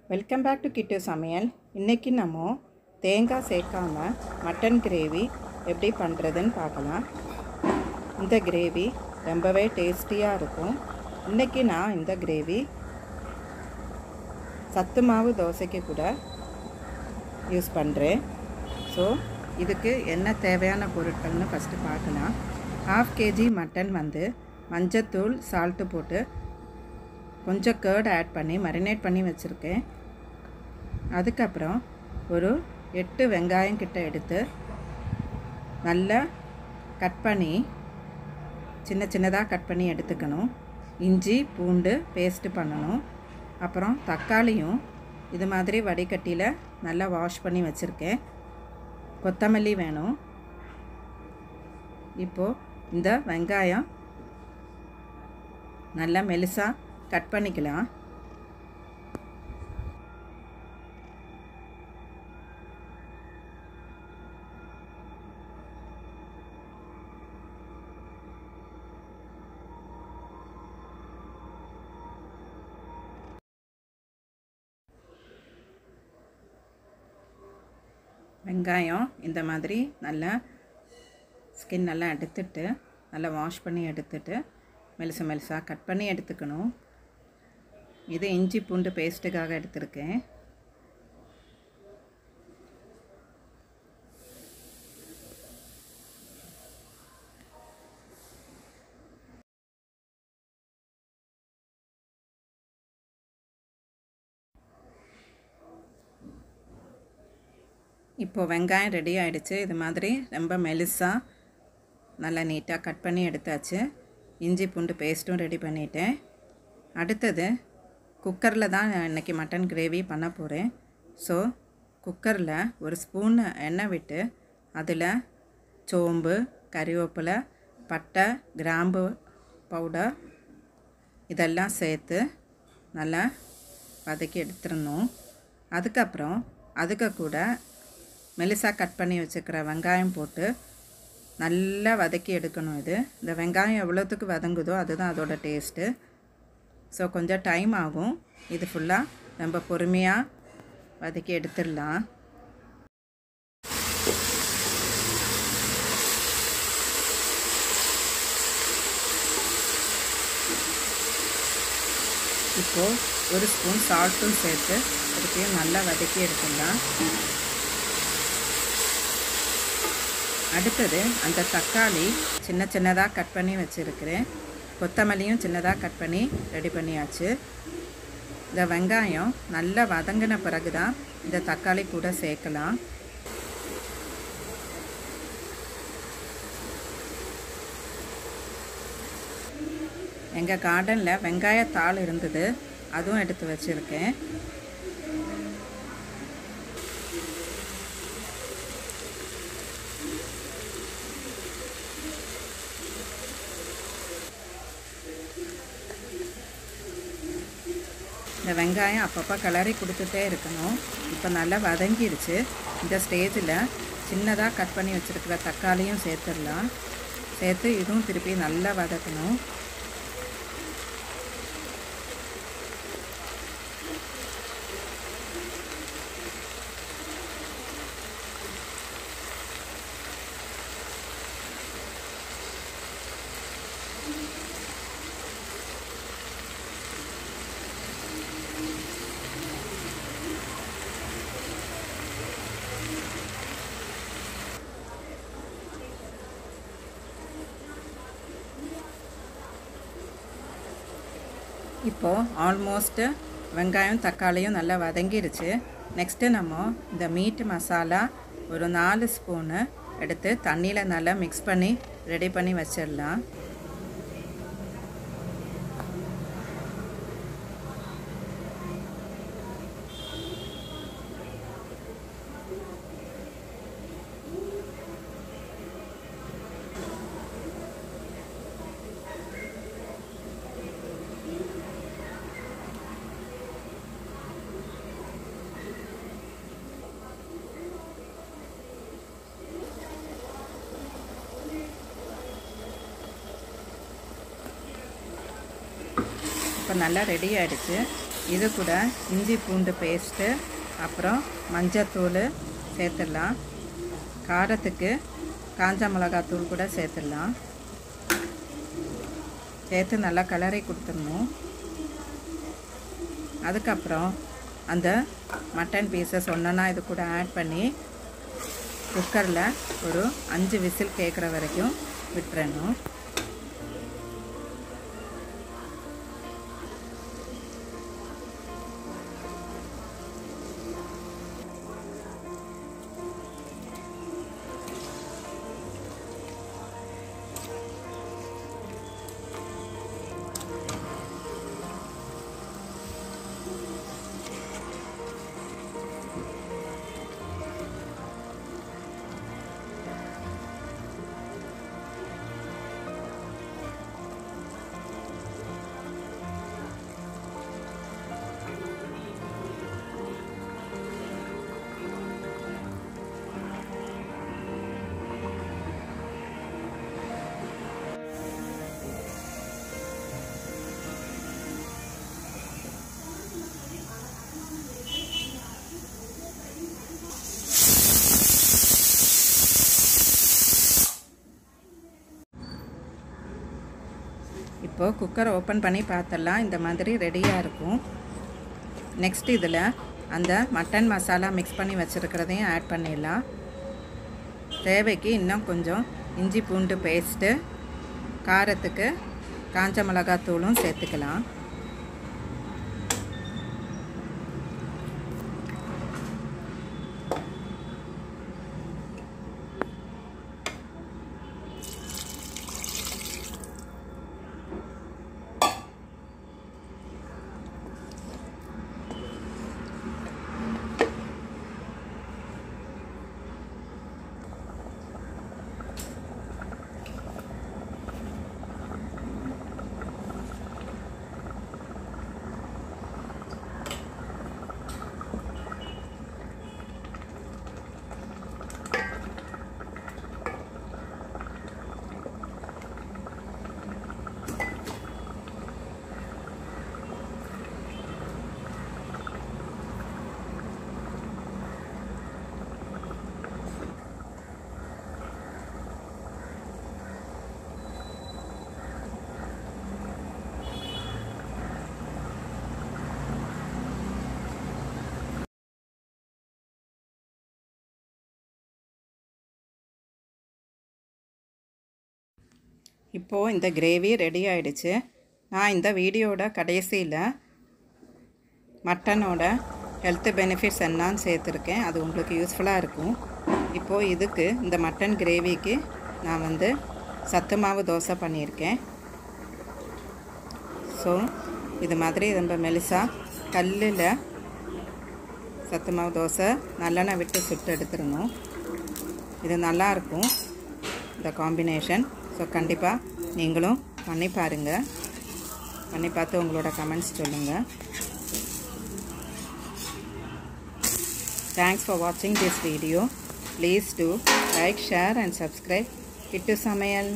Welcome back to கிட்டு சமையல். இன்றைக்கி நம்ம தேங்காய் சேர்க்காமல் மட்டன் கிரேவி எப்படி பண்ணுறதுன்னு பார்க்கலாம். இந்த கிரேவி ரொம்பவே டேஸ்டியாக இருக்கும். இன்றைக்கி நான் இந்த கிரேவி சத்து மாவு தோசைக்கு கூட யூஸ் பண்ணுறேன். ஸோ இதுக்கு என்ன தேவையான பொருட்கள்னு ஃபஸ்ட்டு பார்க்கலாம். 1/2 kg மட்டன் மஞ்சத்தூள் சால்ட்டு போட்டு கொஞ்சம் கர்ட் ஆட் பண்ணி மரினேட் பண்ணி வச்சுருக்கேன். அதுக்கப்புறம் ஒரு 8 வெங்காயம் கிட்ட எடுத்து நல்லா கட் பண்ணி சின்னதாக கட் பண்ணி எடுத்துக்கணும். இஞ்சி பூண்டு பேஸ்ட்டு பண்ணணும். அப்புறம் தக்காளியும் இது மாதிரி வடிகட்டியில் நல்லா வாஷ் பண்ணி வச்சுருக்கேன். கொத்தமல்லி வேணும். இப்போது இந்த வெங்காயம் நல்லா மெலிசாக கட் பண்ணிக்கலாம். வெங்காயம் இந்த மாதிரி நல்லா ஸ்கின் நல்லா எடுத்துட்டு நல்லா வாஷ் பண்ணி எடுத்துட்டு மெலிசாக கட் பண்ணி எடுத்துக்கணும். இது இஞ்சி பூண்டு பேஸ்ட்டுக்காக எடுத்திருக்கேன். இப்போது வெங்காயம் ரெடி ஆகிடுச்சு. இது மாதிரி ரொம்ப மெலிசாக நல்லா நீட்டாக கட் பண்ணி எடுத்தாச்சு. இஞ்சி பூண்டு பேஸ்ட்டும் ரெடி பண்ணிட்டேன். அடுத்தது குக்கரில் தான் நான் இன்றைக்கி மட்டன் கிரேவி பண்ண போகிறேன். ஸோ குக்கரில் ஒரு ஸ்பூன் எண்ணெய் விட்டு அதில் சோம்பு, கறிவேப்பிலை, பட்டை, கிராம்பு பவுடர் இதெல்லாம் சேர்த்து நல்லா வதக்கி எடுத்துடணும். அதுக்கப்புறம் அதுக்கு கூட மெலிசாக கட் பண்ணி வச்சுக்கிற வெங்காயம் போட்டு நல்லா வதக்கி எடுக்கணும். இந்த வெங்காயம் எவ்வளோத்துக்கு வதங்குதோ அதுதான் அதோட டேஸ்ட்டு. ஸோ கொஞ்சம் டைம் ஆகும். இது ஃபுல்லாக ரொம்ப பொறுமையாக வதக்கி எடுத்துடலாம். இப்போது ஒரு ஸ்பூன் சால்ட்டும் சேர்த்து அதுக்கையும் நல்லா வதக்கி எடுத்துடலாம். அடுத்தது அந்த தக்காளி சின்னதாக கட் பண்ணி வச்சுருக்கிறேன். கொத்தமல்லியும் சின்னதாக கட் பண்ணி ரெடி பண்ணியாச்சு. இந்த வெங்காயம் நல்லா வதங்கின பிறகு தான் இந்த தக்காளி கூட சேர்க்கலாம். எங்கள் கார்டனில் வெங்காயத்தாள் இருந்தது, அதுவும் எடுத்து வச்சுருக்கேன். இந்த வெங்காயம் அப்பப்போ கிளறி கொடுத்துட்டே இருக்கணும். இப்போ நல்லா வதங்கிடுச்சு. இந்த ஸ்டேஜில் சின்னதாக கட் பண்ணி வச்சுருக்கிற தக்காளியும் சேர்த்துடலாம். சேர்த்து இதுவும் திருப்பி நல்லா வதக்கணும். இப்போது ஆல்மோஸ்ட்டு வெங்காயம் தக்காளியும் நல்லா வதங்கிடுச்சு. நெக்ஸ்ட்டு நம்ம இந்த மீட் மசாலா ஒரு 4 ஸ்பூனு எடுத்து தண்ணியில் நல்லா மிக்ஸ் பண்ணி ரெடி பண்ணி வச்சிடலாம். இப்போ நல்லா ரெடி ஆகிடுச்சு. இது கூட இஞ்சி பூண்டு பேஸ்ட்டு அப்புறம் மஞ்சத்தூள் சேர்த்துடலாம். காரத்துக்கு காஞ்ச மிளகாத்தூள் கூட சேர்த்துடலாம். சேர்த்து நல்லா கலரி கொடுத்துடணும். அதுக்கப்புறம் அந்த மட்டன் பீசஸ் ஒன்றா இது கூட ஆட் பண்ணி குக்கரில் ஒரு 5 விசில் கேட்குற வரைக்கும் விட்டுறணும். இப்போது குக்கர் ஓப்பன் பண்ணி பார்த்தலாம். இந்த மாதிரி ரெடியாக இருக்கும். நெக்ஸ்ட் இதில் அந்த மட்டன் மசாலா மிக்ஸ் பண்ணி வச்சுருக்கிறதையும் ஆட் பண்ணிடலாம். தேவைக்கு இன்னும் கொஞ்சம் இஞ்சி பூண்டு பேஸ்ட்டு, காரத்துக்கு காஞ்ச மிளகாத்தூளும் சேர்த்துக்கலாம். இப்போது இந்த கிரேவி ரெடி ஆகிடுச்சு. நான் இந்த வீடியோட கடைசியில் மட்டனோட ஹெல்த் பெனிஃபிட்ஸ் என்னான்னு சேர்த்துருக்கேன். அது உங்களுக்கு யூஸ்ஃபுல்லாக இருக்கும். இப்போது இதுக்கு இந்த மட்டன் கிரேவிக்கு நான் சத்து மாவு தோசை பண்ணியிருக்கேன். ஸோ இது மாதிரி ரொம்ப மெலிசாக கல்லில் சத்து மாவு தோசை நல்லெண்ணெய் விட்டு சுட்டு எடுத்துடணும். இது நல்லாயிருக்கும் இந்த காம்பினேஷன். ஸோ கண்டிப்பாக நீங்களும் பண்ணி பாருங்கள். பண்ணி பார்த்து உங்களோட கமெண்ட்ஸ் சொல்லுங்கள். Thanks for watching this video. Please do like, share and subscribe. Kittu Samayal.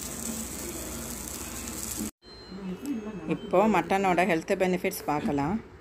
இப்போ மட்டனோட ஹெல்த் பெனிஃபிட்ஸ் பார்க்கலாம்.